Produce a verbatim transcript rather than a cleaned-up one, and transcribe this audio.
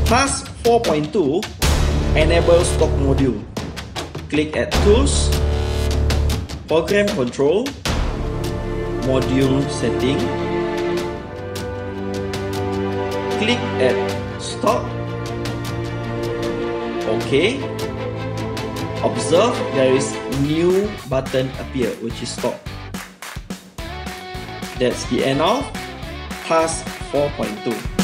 Task four point two, enable stock module. Click at Tools, Program Control, Module Setting. Click at Stock. OK. Observe there is new button appear, which is Stock. That's the end of Task four point two.